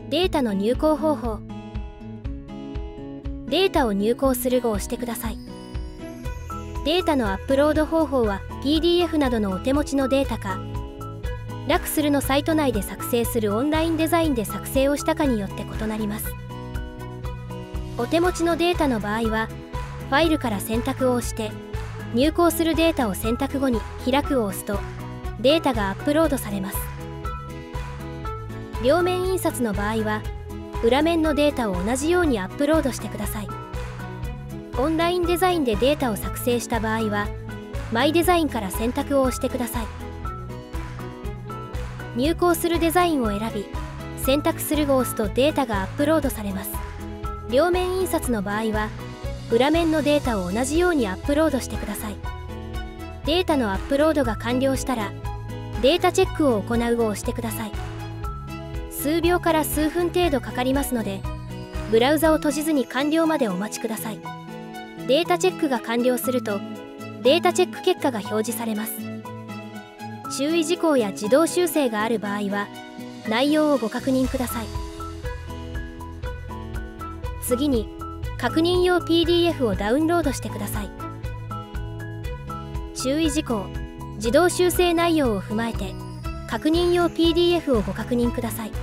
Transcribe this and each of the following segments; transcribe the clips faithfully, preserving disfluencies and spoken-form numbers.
データの入稿方法。データを入稿するを押してください。データのアップロード方法は ピーディーエフ などのお手持ちのデータか、ラクスルのサイト内で作成するオンラインデザインで作成をしたかによって異なります。お手持ちのデータの場合は、ファイルから選択を押して、入稿するデータを選択後に開くを押すと、データがアップロードされます。両面印刷の場合は、裏面のデータを同じようにアップロードしてください。オンラインデザインでデータを作成した場合は、マイデザインから選択を押してください。入稿するデザインを選び、選択するを押すとデータがアップロードされます。両面印刷の場合は、裏面のデータを同じようにアップロードしてください。データのアップロードが完了したら、データチェックを行うを押してください。数秒から数分程度かかりますので、ブラウザを閉じずに完了までお待ちください。データチェックが完了すると、データチェック結果が表示されます。注意事項や自動修正がある場合は、内容をご確認ください。次に、確認用 ピーディーエフ をダウンロードしてください。注意事項、自動修正内容を踏まえて、確認用 ピーディーエフ をご確認ください。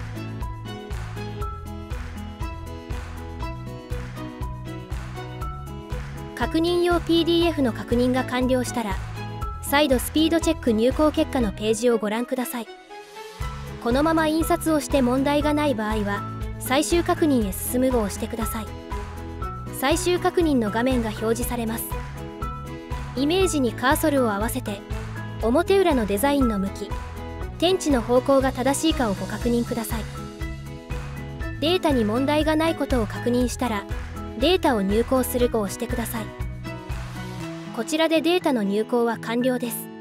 確認用 ピーディーエフ の確認が完了したら、再度スピードチェック入稿結果のページをご覧ください。このまま印刷をして問題がない場合は、最終確認へ進むを押してください。最終確認の画面が表示されます。イメージにカーソルを合わせて、表裏のデザインの向き、天地の方向が正しいかをご確認ください。データに問題がないことを確認したら、データを入稿するを押してください。こちらでデータの入稿は完了です。